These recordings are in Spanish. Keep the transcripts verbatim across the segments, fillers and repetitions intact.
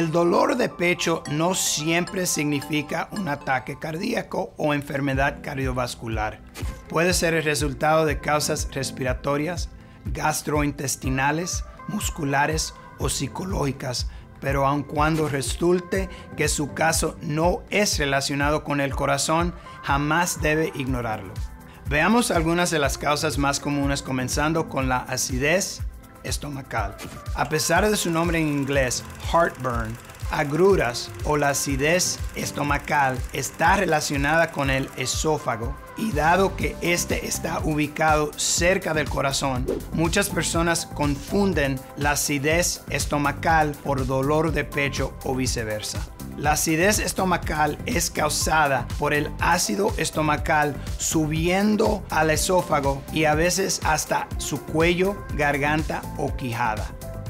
El dolor de pecho no siempre significa un ataque cardíaco o enfermedad cardiovascular. Puede ser el resultado de causas respiratorias, gastrointestinales, musculares o psicológicas, pero aun cuando resulte que su caso no es relacionado con el corazón, jamás debe ignorarlo. Veamos algunas de las causas más comunes, comenzando con la acidez estomacal. A pesar de su nombre en inglés, heartburn, agruras o la acidez estomacal está relacionada con el esófago, y dado que este está ubicado cerca del corazón, muchas personas confunden la acidez estomacal por dolor de pecho o viceversa. La acidez estomacal es causada por el ácido estomacal subiendo al esófago y a veces hasta su cuello, garganta o quijada.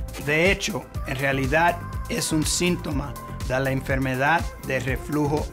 De hecho, en realidad es un síntoma de la enfermedad de reflujo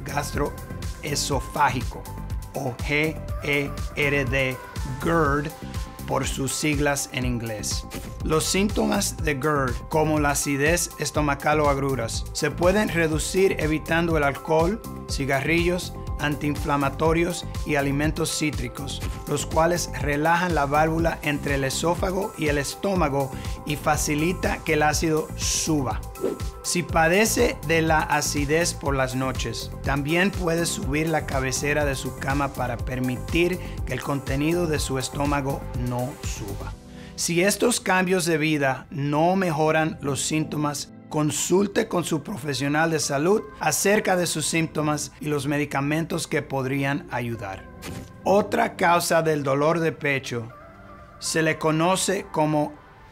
gastroesofágico o G E R D, GERD, por sus siglas en inglés. Los síntomas de GERD, como la acidez estomacal o agruras, se pueden reducir evitando el alcohol, cigarrillos, antiinflamatorios y alimentos cítricos, los cuales relajan la válvula entre el esófago y el estómago y facilita que el ácido suba. Si padece de la acidez por las noches, también puede subir la cabecera de su cama para permitir que el contenido de su estómago no suba. Si estos cambios de vida no mejoran los síntomas, consulte con su profesional de salud acerca de sus síntomas y los medicamentos que podrían ayudar. Otra causa del dolor de pecho se le conoce como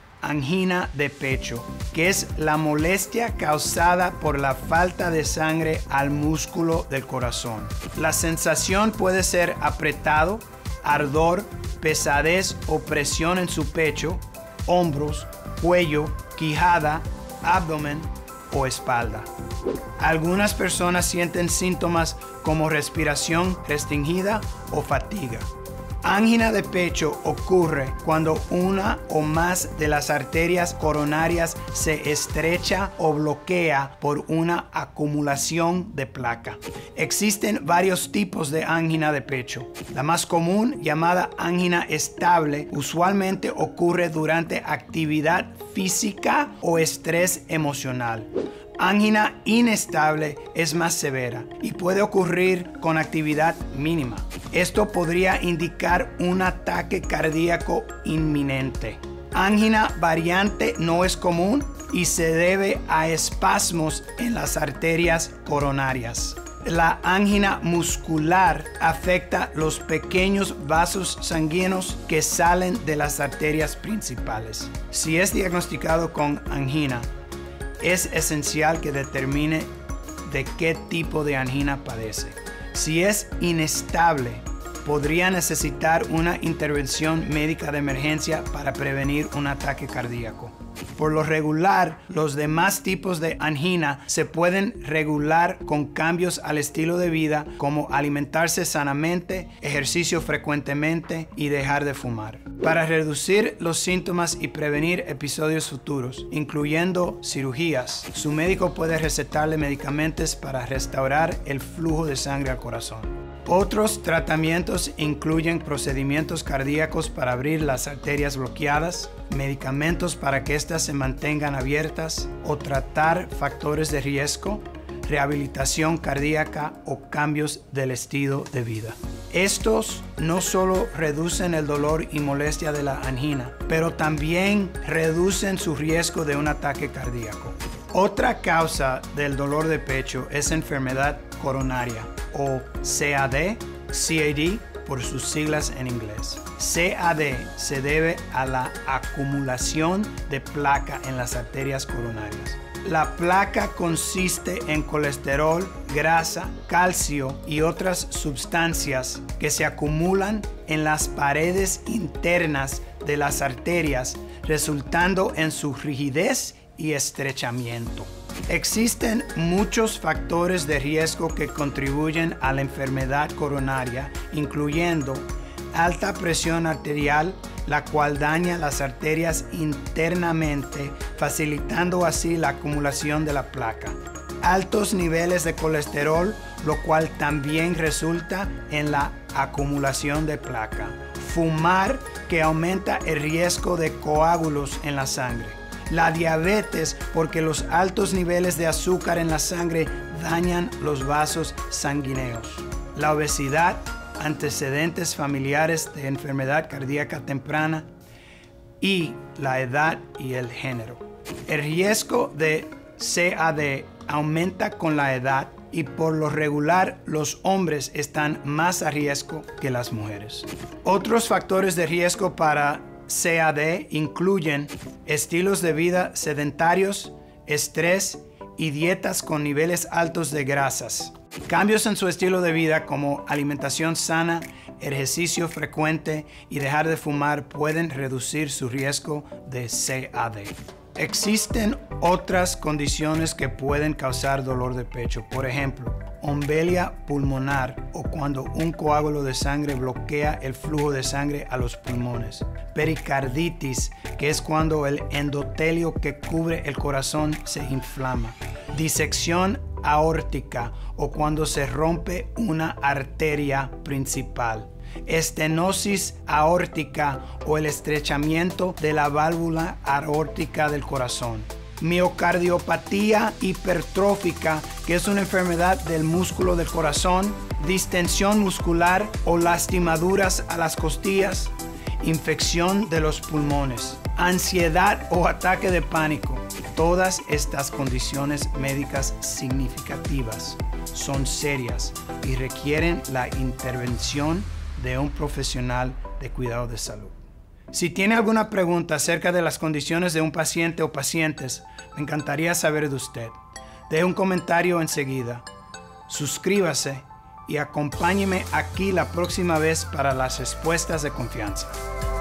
angina de pecho, que es la molestia causada por la falta de sangre al músculo del corazón. La sensación puede ser apretado, ardor, pesadez o presión en su pecho, hombros, cuello, quijada, abdomen o espalda. Algunas personas sienten síntomas como respiración restringida o fatiga. Angina de pecho ocurre cuando una o más de las arterias coronarias se estrecha o bloquea por una acumulación de placa. Existen varios tipos de angina de pecho. La más común, llamada angina estable, usualmente ocurre durante actividad física o estrés emocional. Angina inestable es más severa y puede ocurrir con actividad mínima. Esto podría indicar un ataque cardíaco inminente. Angina variante no es común y se debe a espasmos en las arterias coronarias. La angina muscular afecta los pequeños vasos sanguíneos que salen de las arterias principales. Si es diagnosticado con angina, es esencial que determine de qué tipo de angina padece. Si es inestable, podría necesitar una intervención médica de emergencia para prevenir un ataque cardíaco. Por lo regular, los demás tipos de angina se pueden regular con cambios al estilo de vida, como alimentarse sanamente, ejercicio frecuentemente y dejar de fumar. Para reducir los síntomas y prevenir episodios futuros, incluyendo cirugías, su médico puede recetarle medicamentos para restaurar el flujo de sangre al corazón. Otros tratamientos incluyen procedimientos cardíacos para abrir las arterias bloqueadas, medicamentos para que éstas se mantengan abiertas o tratar factores de riesgo, rehabilitación cardíaca o cambios del estilo de vida. Estos no solo reducen el dolor y molestia de la angina, pero también reducen su riesgo de un ataque cardíaco. Otra causa del dolor de pecho es enfermedad coronaria o C A D, C A D por sus siglas en inglés. C A D se debe a la acumulación de placa en las arterias coronarias. La placa consiste en colesterol, grasa, calcio y otras sustancias que se acumulan en las paredes internas de las arterias, resultando en su rigidez y estrechamiento. Existen muchos factores de riesgo que contribuyen a la enfermedad coronaria, incluyendo alta presión arterial, la cual daña las arterias internamente, facilitando así la acumulación de la placa. Altos niveles de colesterol, lo cual también resulta en la acumulación de placa. Fumar, que aumenta el riesgo de coágulos en la sangre. La diabetes, porque los altos niveles de azúcar en la sangre dañan los vasos sanguíneos. La obesidad, antecedentes familiares de enfermedad cardíaca temprana y la edad y el género. El riesgo de C A D aumenta con la edad y por lo regular los hombres están más a riesgo que las mujeres. Otros factores de riesgo para C A D incluyen estilos de vida sedentarios, estrés y dietas con niveles altos de grasas. Cambios en su estilo de vida como alimentación sana, ejercicio frecuente y dejar de fumar pueden reducir su riesgo de C A D. Existen otras condiciones que pueden causar dolor de pecho, por ejemplo, embolia pulmonar o cuando un coágulo de sangre bloquea el flujo de sangre a los pulmones. Pericarditis, que es cuando el endotelio que cubre el corazón se inflama. Disección aórtica o cuando se rompe una arteria principal. Estenosis aórtica o el estrechamiento de la válvula aórtica del corazón. Miocardiopatía hipertrófica, que es una enfermedad del músculo del corazón. Distensión muscular o lastimaduras a las costillas. Infección de los pulmones. Ansiedad o ataque de pánico. Todas estas condiciones médicas significativas son serias y requieren la intervención de un profesional de cuidado de salud. Si tiene alguna pregunta acerca de las condiciones de un paciente o pacientes, me encantaría saber de usted. Deje un comentario enseguida. Suscríbase y acompáñeme aquí la próxima vez para las respuestas de confianza.